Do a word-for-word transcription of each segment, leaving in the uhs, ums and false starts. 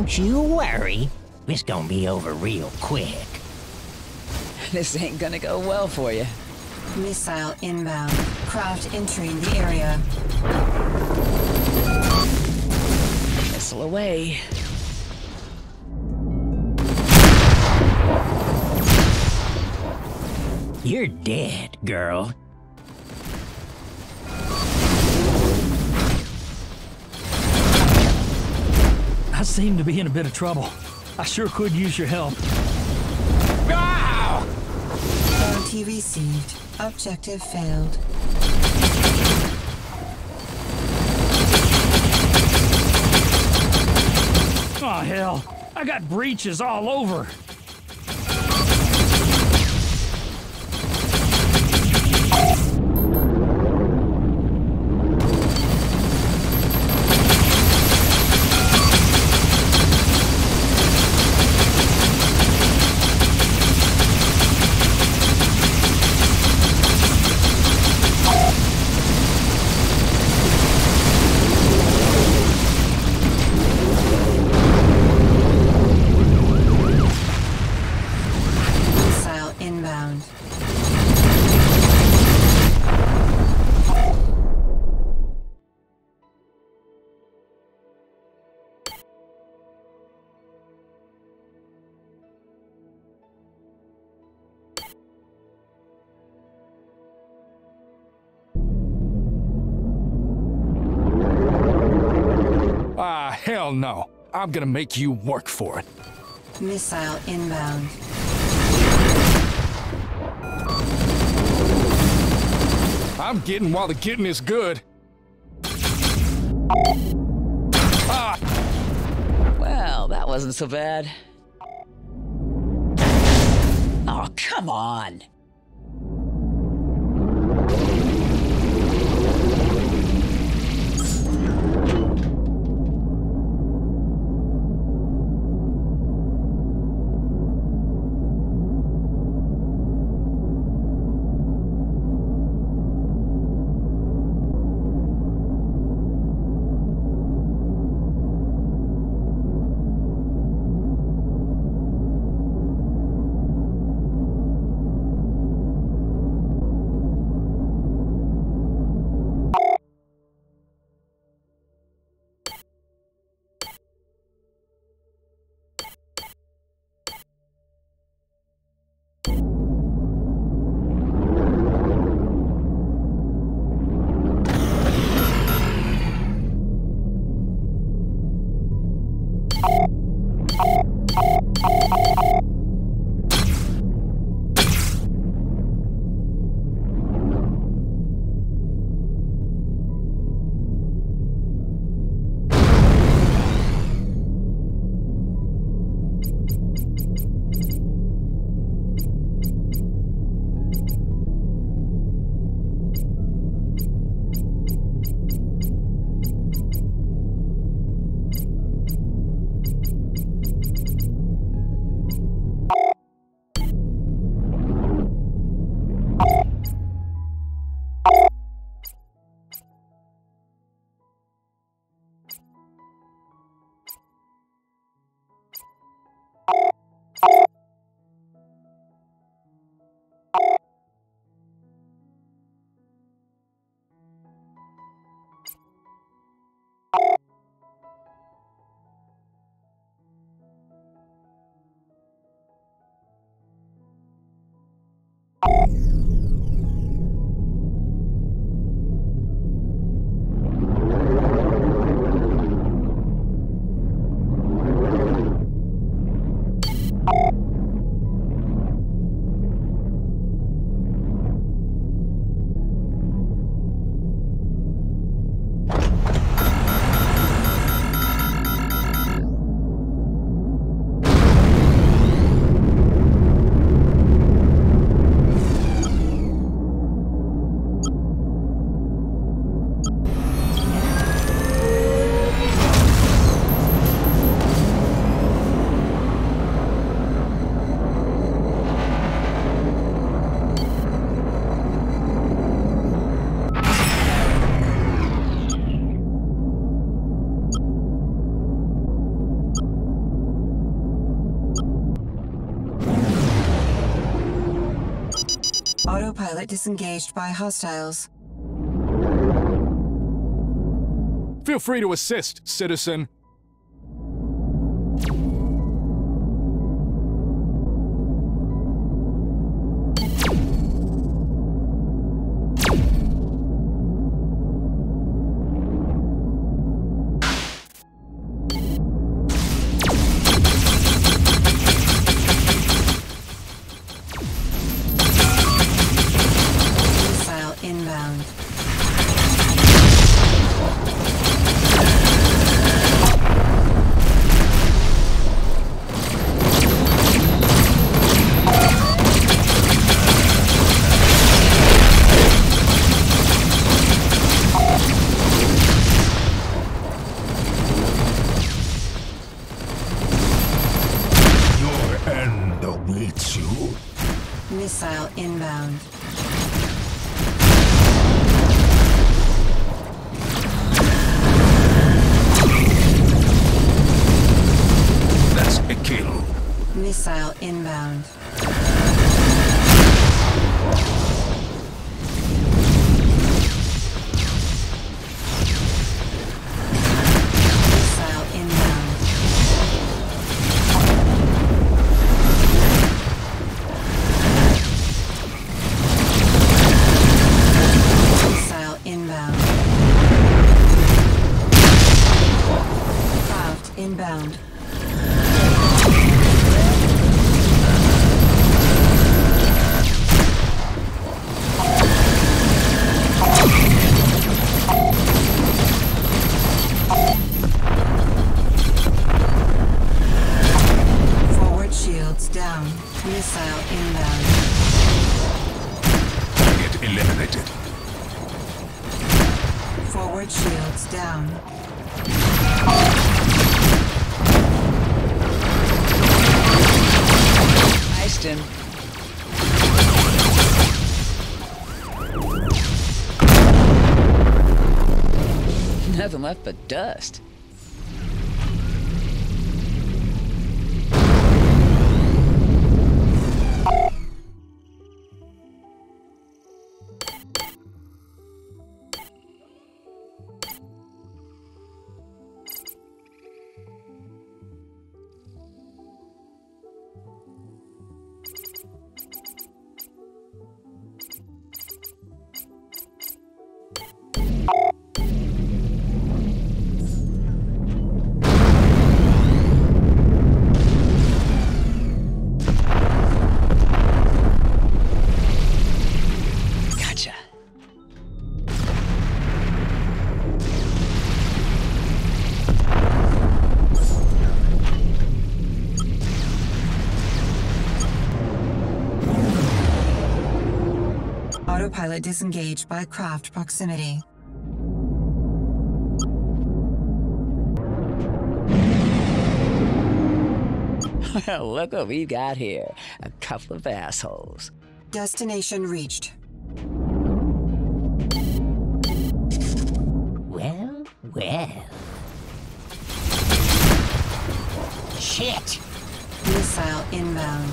Don't you worry. It's gonna be over real quick. This ain't gonna go well for you. Missile inbound. Craft entering the area. Missile away. You're dead, girl. I seem to be in a bit of trouble. I sure could use your help. Ah! Bounty received. Objective failed. Oh, hell. I got breaches all over. Ah, hell no. I'm gonna make you work for it. Missile inbound. I'm getting while the getting is good. Ah! Well, that wasn't so bad. Oh, come on. Autopilot disengaged by hostiles. Feel free to assist, citizen. Inbound. Your end awaits you. Missile inbound. That's a kill. Missile inbound. Missile inbound. Missile inbound. Craft inbound. Forward shields down. Missile inbound. Target eliminated. Forward shields down. Iced him. Nothing left but dust. Gotcha. Autopilot disengaged by craft proximity. Well, look what we've got here. A couple of assholes. Destination reached. Well, well. Shit! Missile inbound.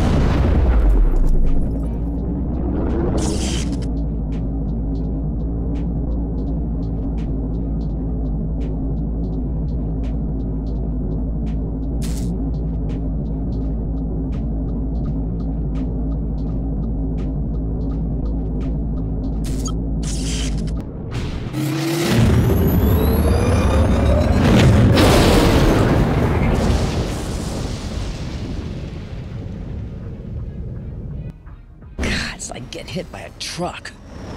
God, it's like getting hit by a truck.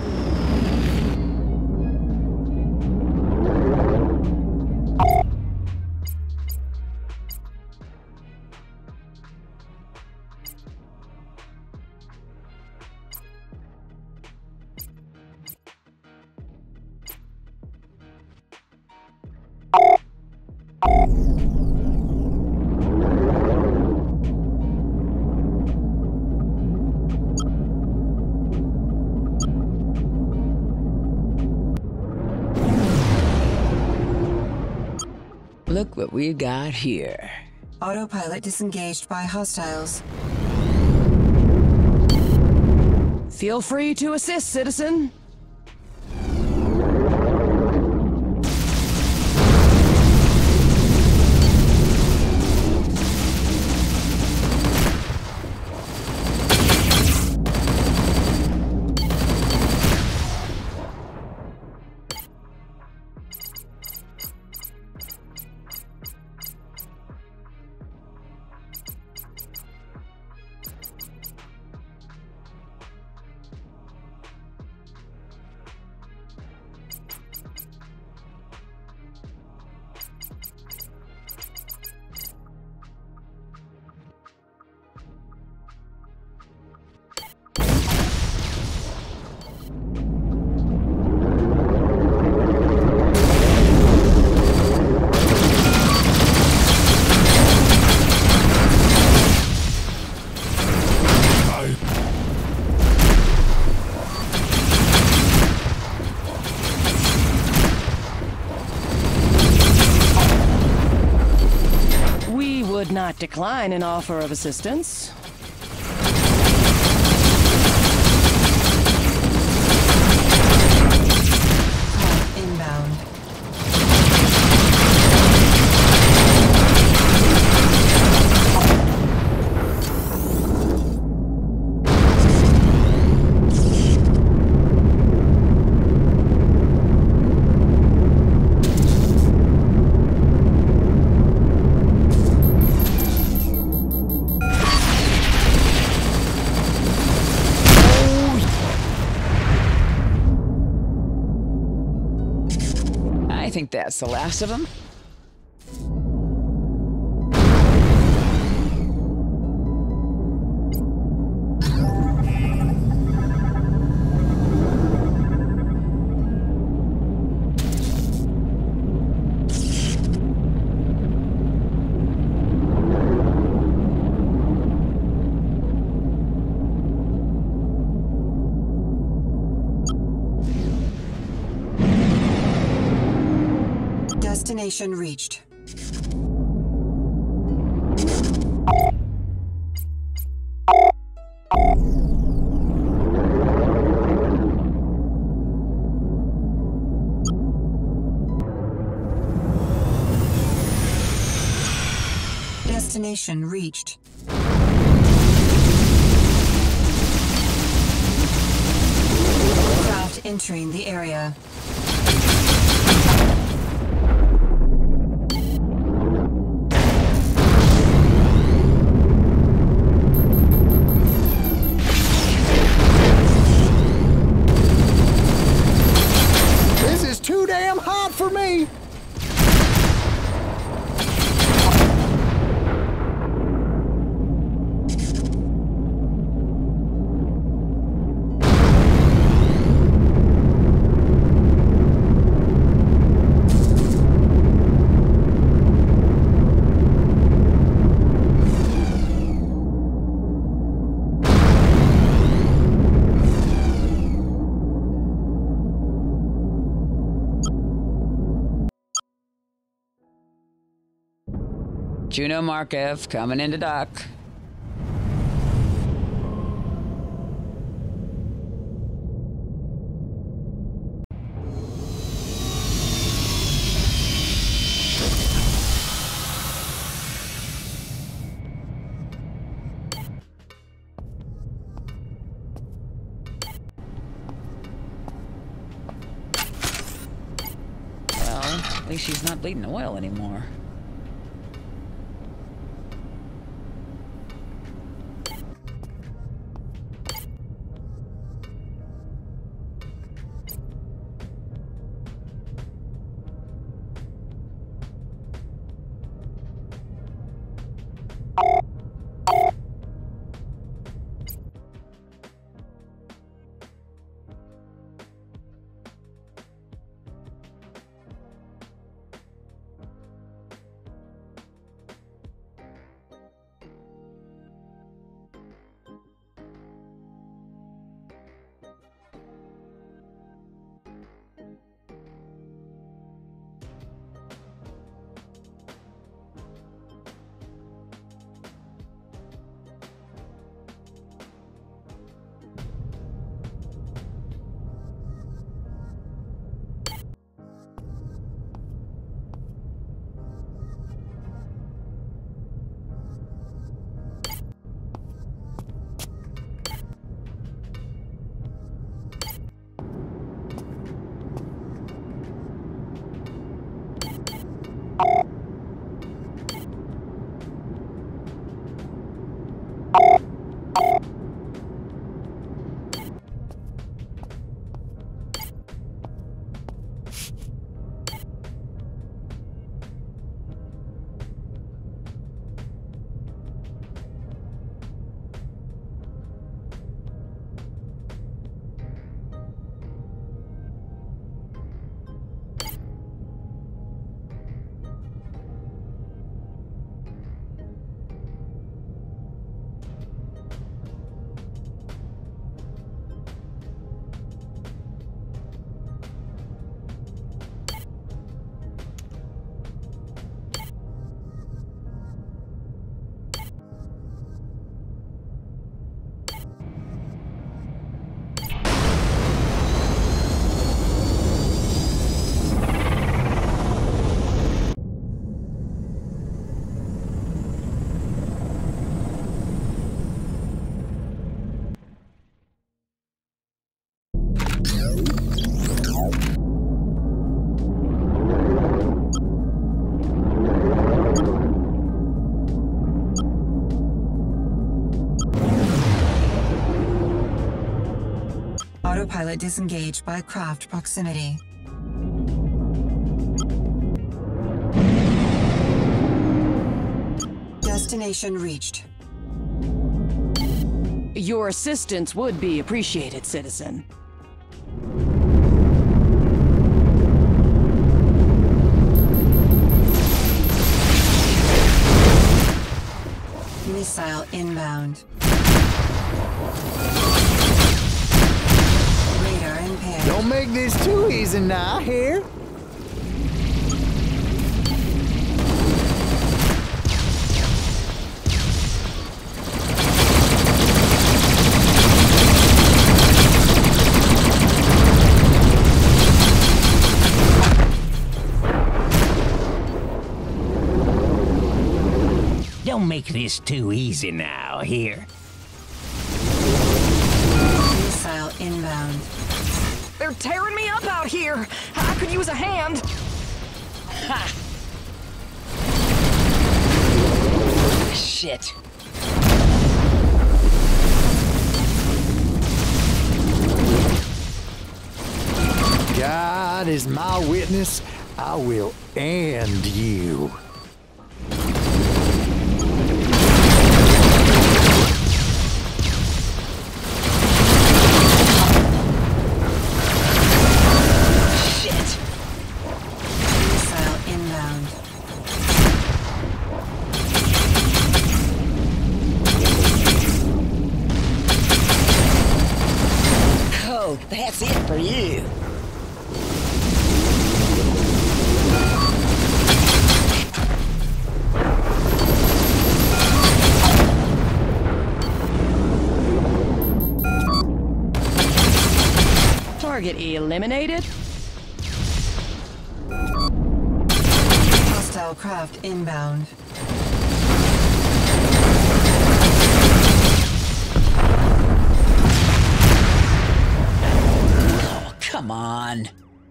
Look what we got here. Autopilot disengaged by hostiles. Feel free to assist, citizen. Would not decline an offer of assistance. Call inbound. I think that's the last of them. Destination reached. Destination reached. Craft entering the area. This is too damn hot for me! Juno Markev coming into dock. Well, at least she's not bleeding oil anymore. Autopilot disengaged by craft proximity. Destination reached. Your assistance would be appreciated, citizen. Missile inbound. Radar impaired. Don't make this too easy now, here. Don't make this too easy now, here. Missile inbound. They're tearing me up out here. I could use a hand. Ha! Shit. God is my witness. I will end you. That's it for you. Target eliminated. Hostile craft inbound. Come on.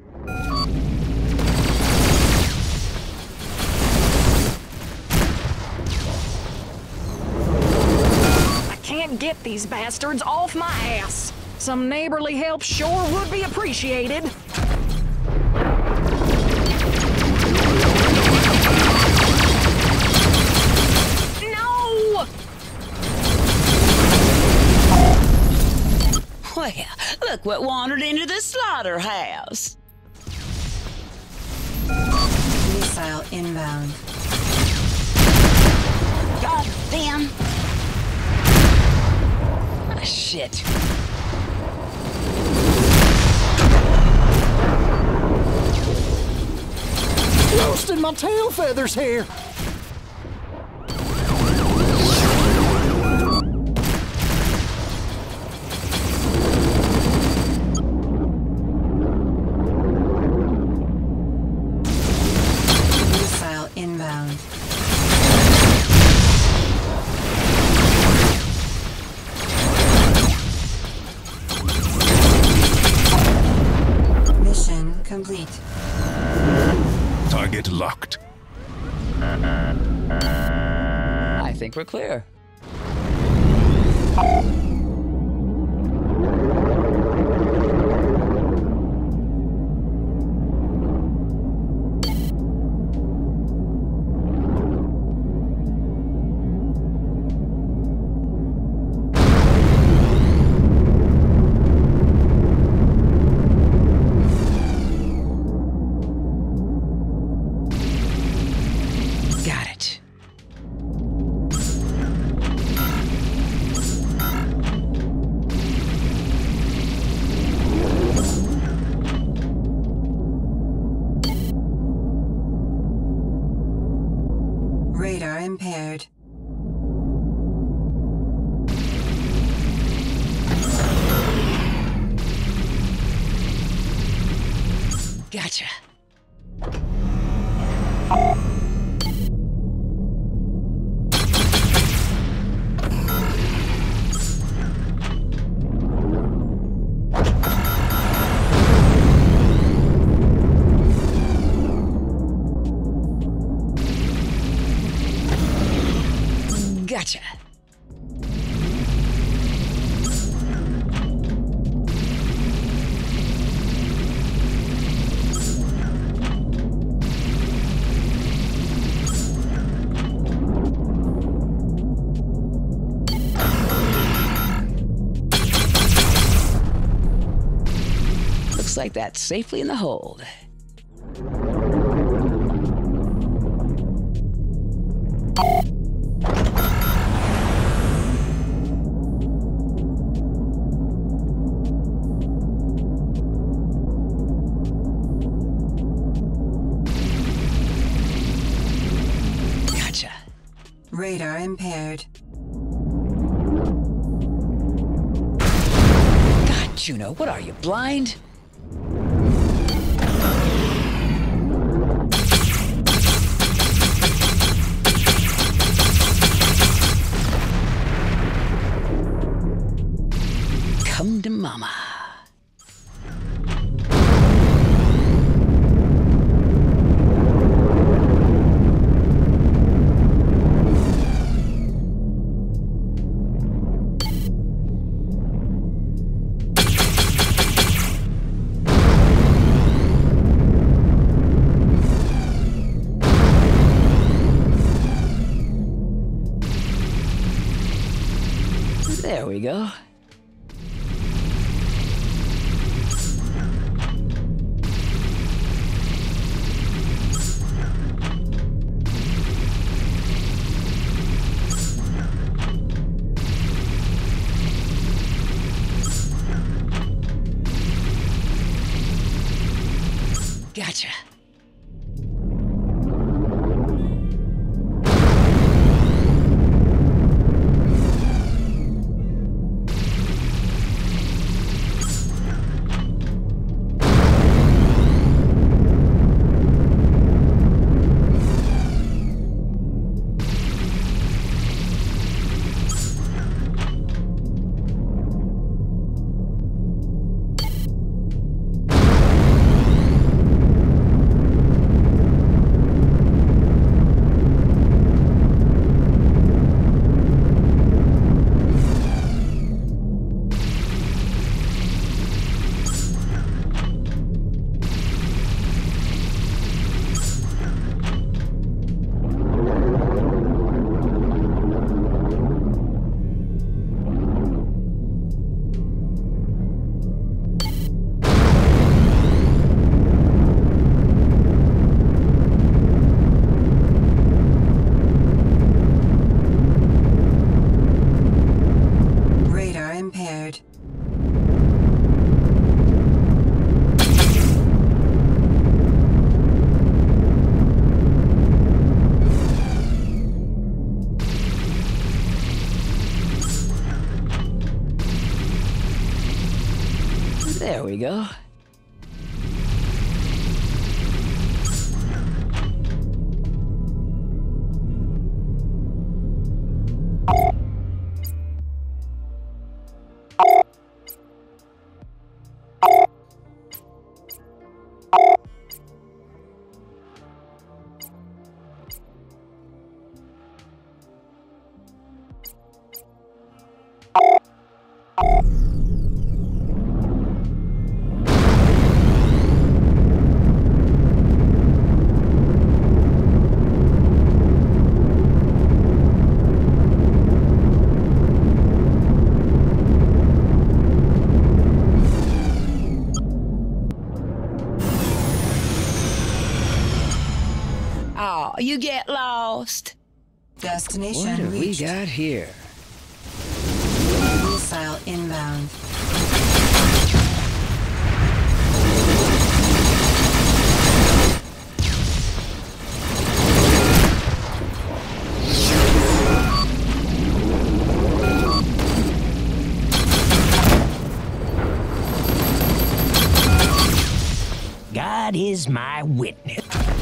I can't get these bastards off my ass. Some neighborly help sure would be appreciated. No! Well, look what wandered into the slaughterhouse. Missile inbound. God damn. Ah, shit. Roasting my tail feathers here. Missile inbound. Mission complete. Target locked. I think we're clear. Got it. Radar impaired. Gotcha. Gotcha. like that's safely in the hold. Gotcha. Radar impaired. God, Juno, what are you, blind? Come to mama. There we go. Gotcha. There we go. Oh, you get lost. Destination What have reached. we got here? Missile inbound. God is my witness.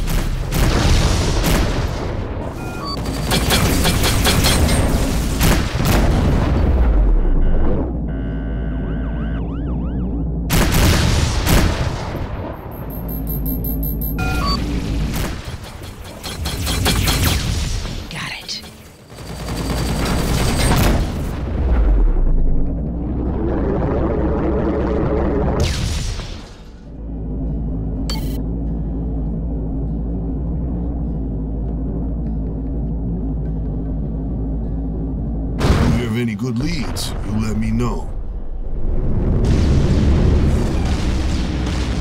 Any good leads, you let me know.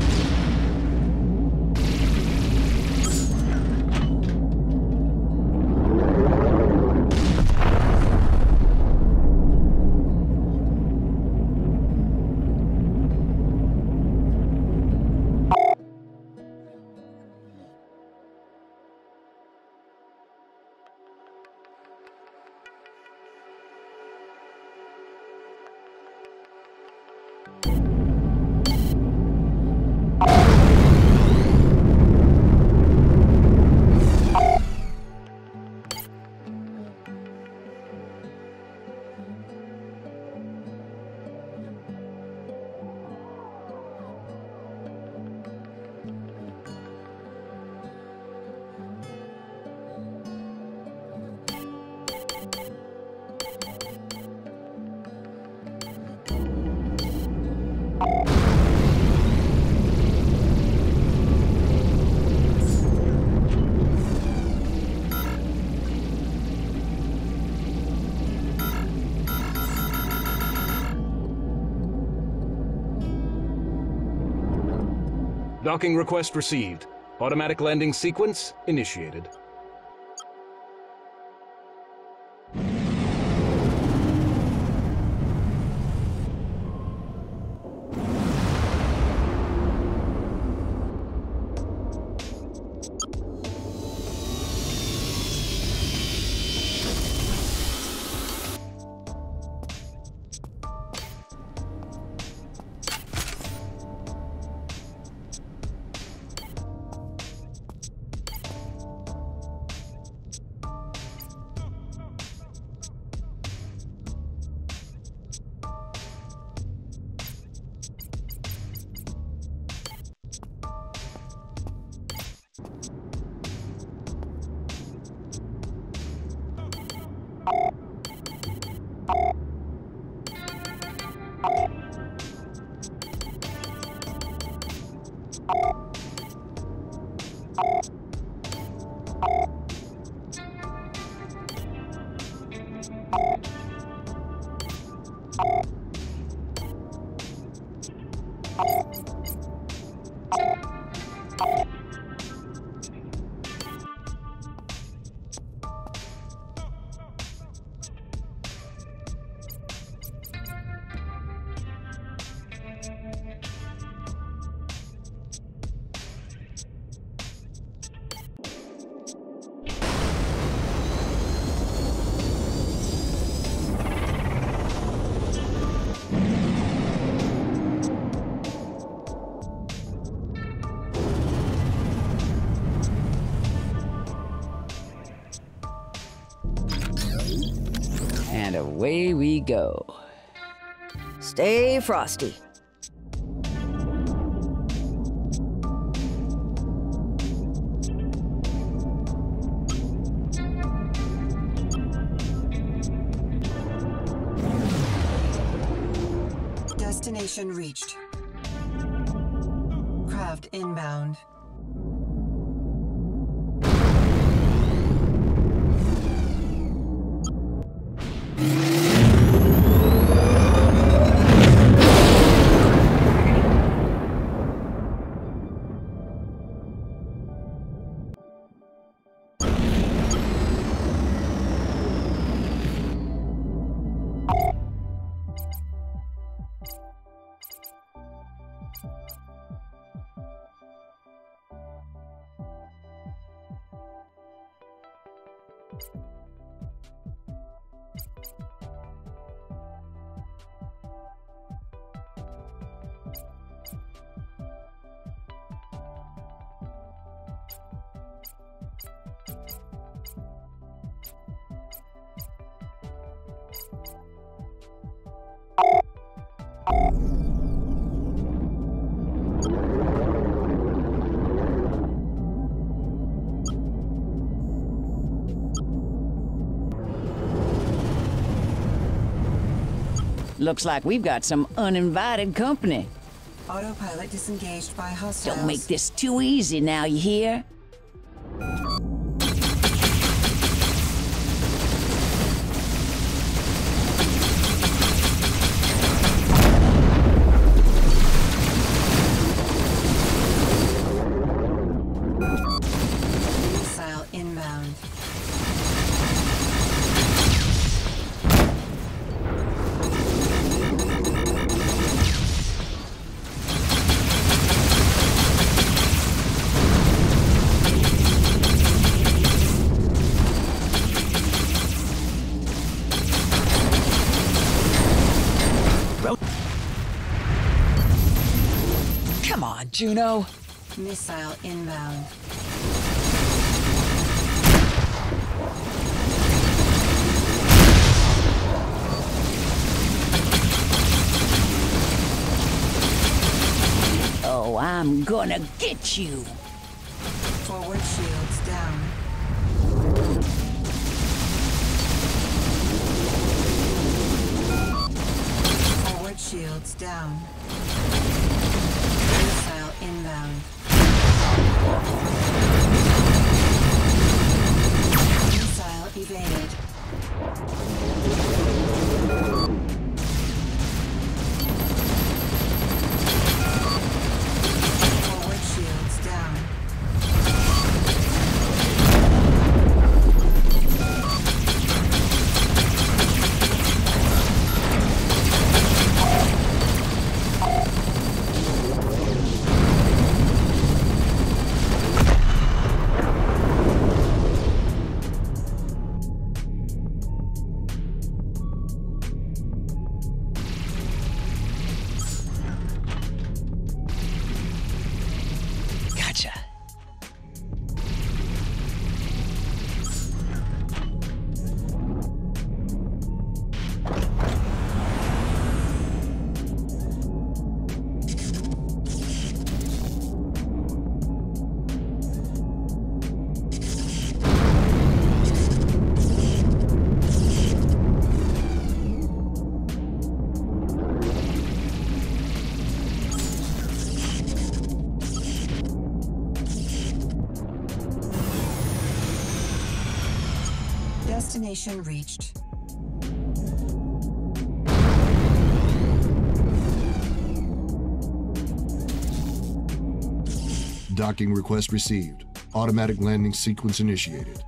Docking request received. Automatic landing sequence initiated. And away we go. Stay frosty. Destination reached. Craft inbound. Looks like we've got some uninvited company. Autopilot disengaged by hostiles. Don't make this too easy now, you hear? Missile inbound. Come on, Juno. Missile inbound. Oh, I'm gonna get you. Forward shields down. Forward shields down. Missile inbound. Missile evaded. Forward shield Destination reached. Docking request received. Automatic landing sequence initiated.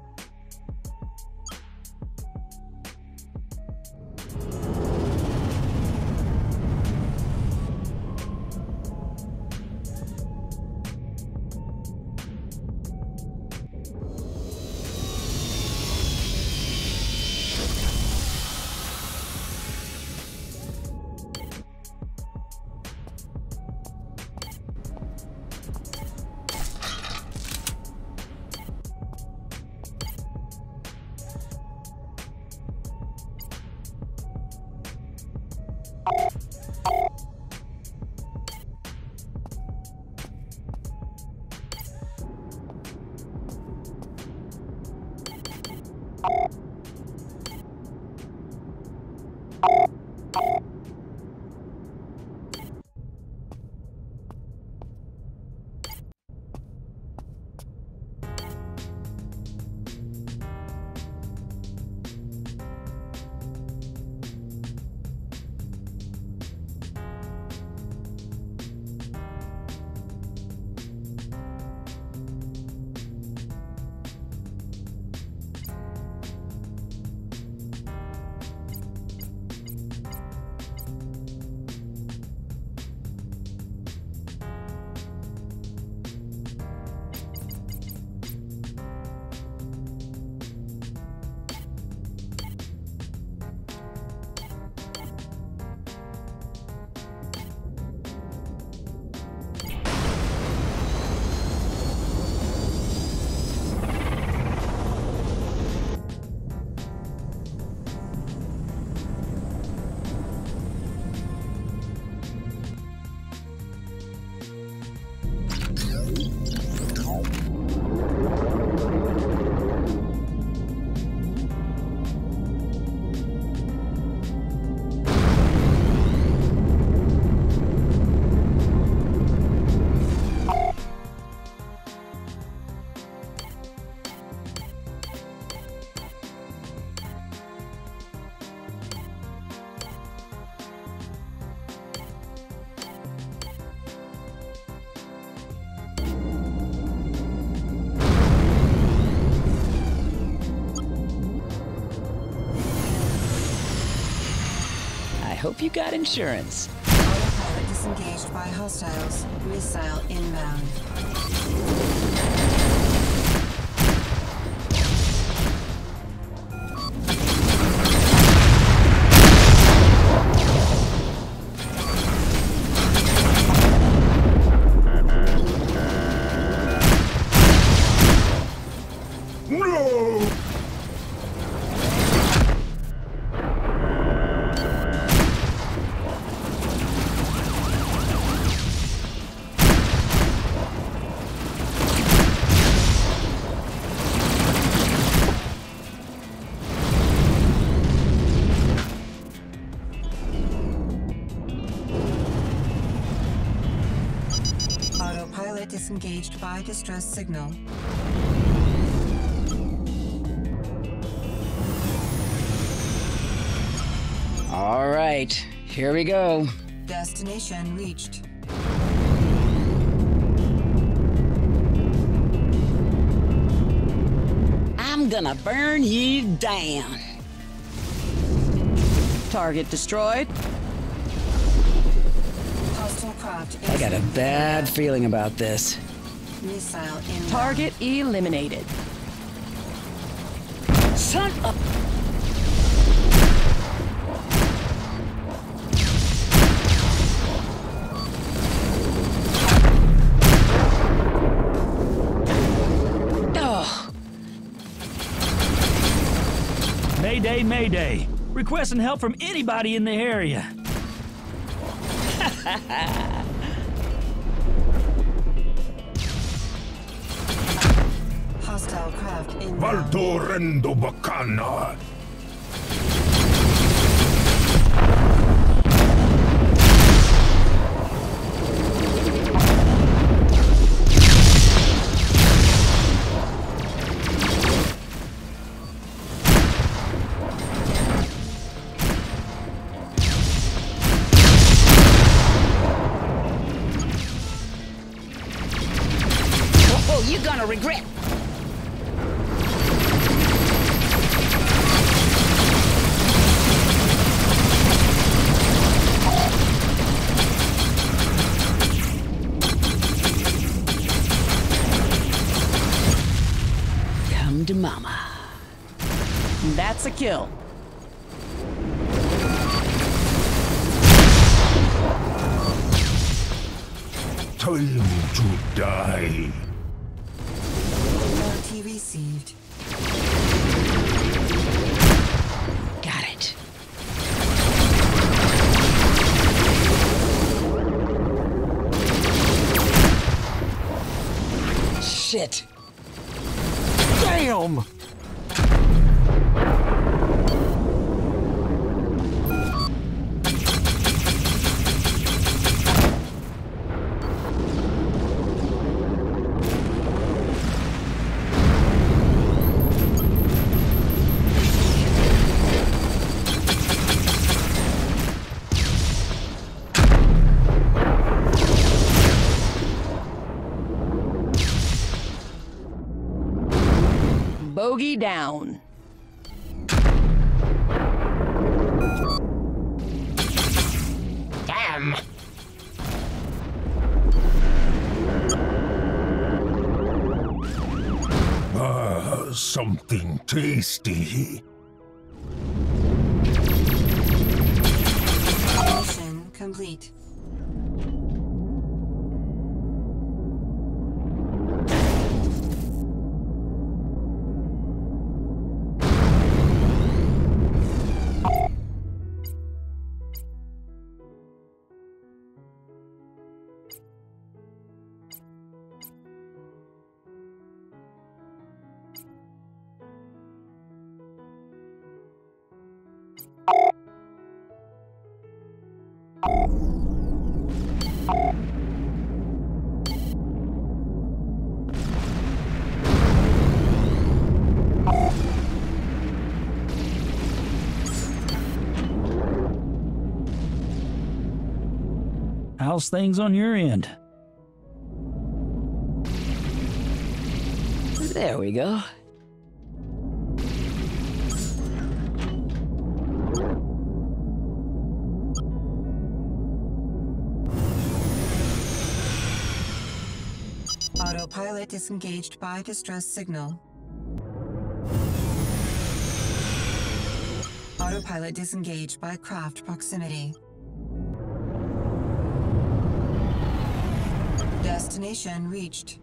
Hope you got insurance. Autopilot disengaged by hostiles. Missile inbound. Disengaged by distress signal. All right, here we go. Destination reached. I'm gonna burn you down. Target destroyed. Hostile craft. I got a bad feeling about this. Missile inbound. Target eliminated. Son of... Oh. Mayday, mayday. Requesting help from anybody in the area. Hostile craft inbound. Valtorrendo bacana. Oh, you're gonna regret. Come to mama. That's a kill. Time to die. Cruelty received. Got it. Shit. Damn! Bogey down. Damn! Ah, something tasty. Mission complete. How's things on your end? There we go. Autopilot disengaged by distress signal. Autopilot disengaged by craft proximity. Destination reached.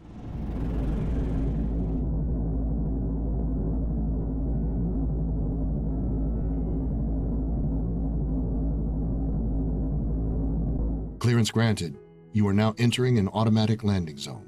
Clearance granted. You are now entering an automatic landing zone.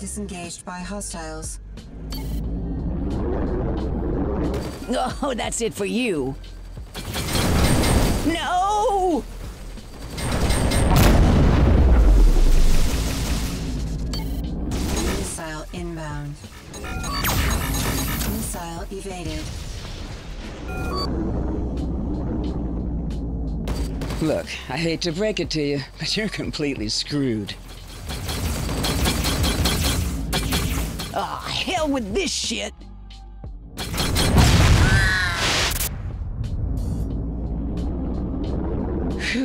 disengaged by hostiles. Oh, that's it for you. No! Missile inbound. Missile evaded. Look, I hate to break it to you, but you're completely screwed. Ah, hell with this shit! Phew.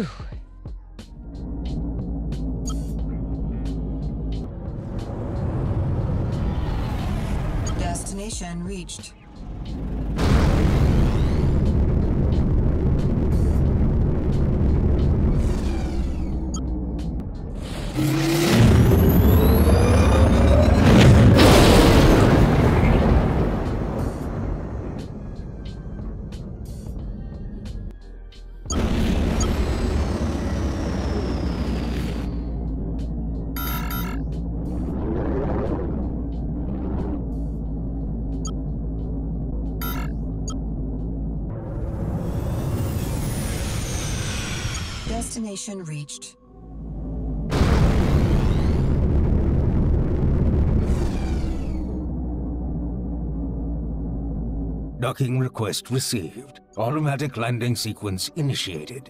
Destination reached. Destination reached. Docking request received. Automatic landing sequence initiated.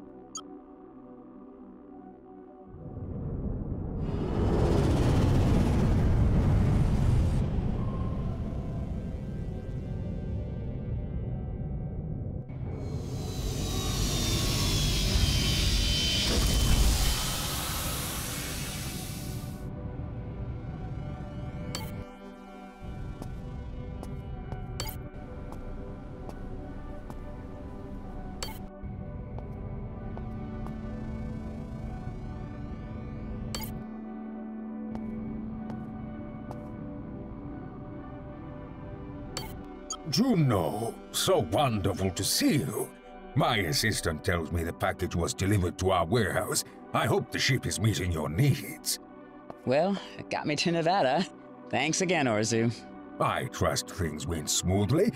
Juno, so wonderful to see you. My assistant tells me the package was delivered to our warehouse. I hope the ship is meeting your needs. Well, it got me to Nevada. Thanks again, Orzu. I trust things went smoothly.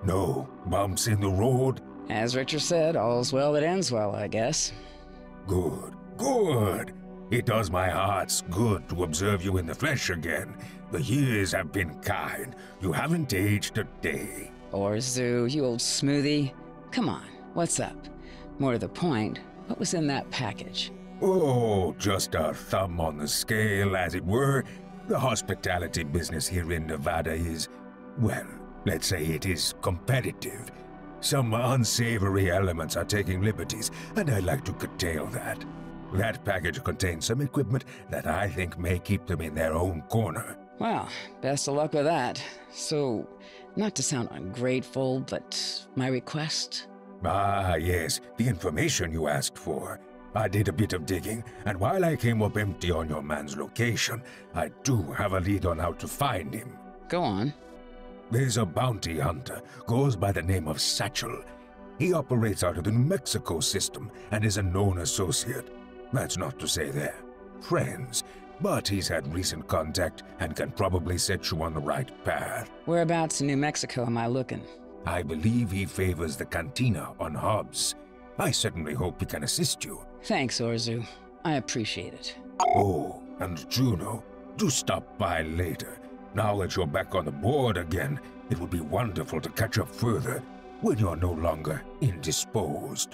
No bumps in the road. As Richard said, all's well that ends well, I guess. Good, good. It does my heart's good to observe you in the flesh again. The years have been kind. You haven't aged a day. Orzu, you old smoothie. Come on, what's up? More to the point, what was in that package? Oh, just a thumb on the scale, as it were. The hospitality business here in Nevada is, well, let's say it is competitive. Some unsavory elements are taking liberties, and I'd like to curtail that. That package contains some equipment that I think may keep them in their own corner. Well, best of luck with that. So, not to sound ungrateful, but my request? Ah, yes, the information you asked for. I did a bit of digging, and while I came up empty on your man's location, I do have a lead on how to find him. Go on. There's a bounty hunter, goes by the name of Satchel. He operates out of the New Mexico system and is a known associate. That's not to say they're friends, but he's had recent contact and can probably set you on the right path. Whereabouts in New Mexico am I looking? I believe he favors the cantina on Hobbs. I certainly hope he can assist you. Thanks, Orzu. I appreciate it. Oh, and Juno, do stop by later. Now that you're back on the board again, it would be wonderful to catch up further when you're no longer indisposed.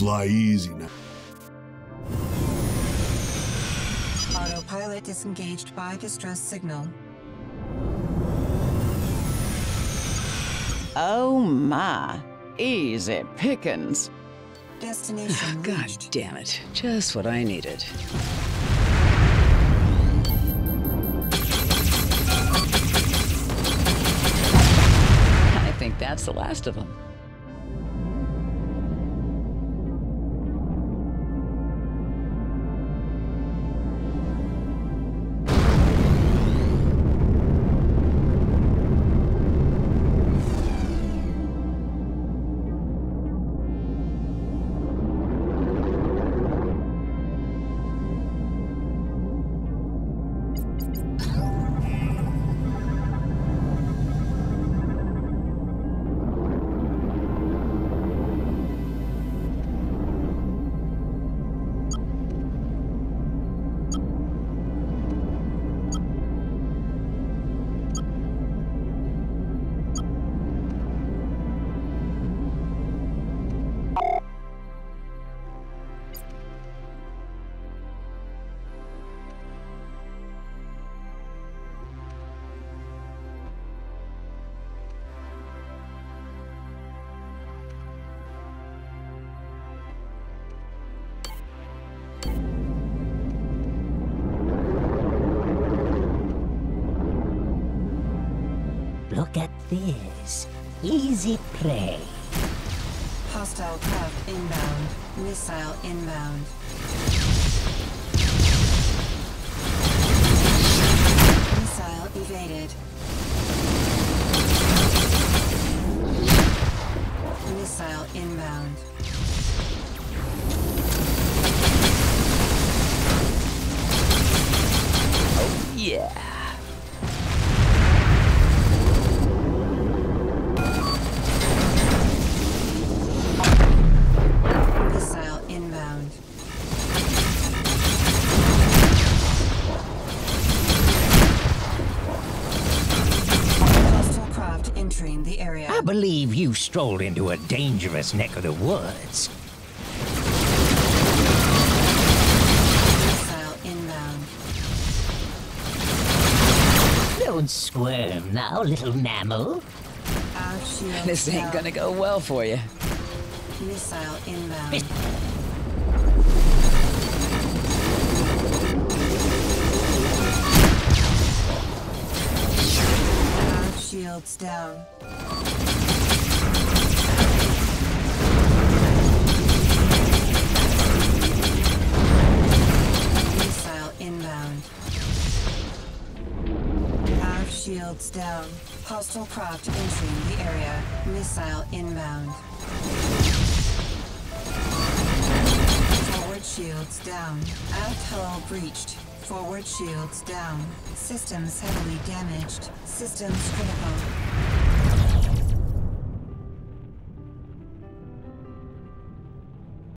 Fly easy now. Autopilot disengaged by distress signal. Oh my. Easy pickings. Destination God reached. damn it. Just what I needed. I think that's the last of them. Look at this. Easy prey. Hostile craft inbound. Missile inbound. Missile evaded. Missile inbound. Yeah. Missile inbound. Hostile craft entering the area. I believe you strolled into a dangerous neck of the woods. Missile inbound. Don't squirm now, little mammal. Our shield This ain't down. gonna go well for you. Missile inbound. Our shields down. Missile inbound. Our shields down. Hostile craft entering the area. Missile inbound. Forward shields down. Aft hull breached. Forward shields down. Systems heavily damaged. Systems critical.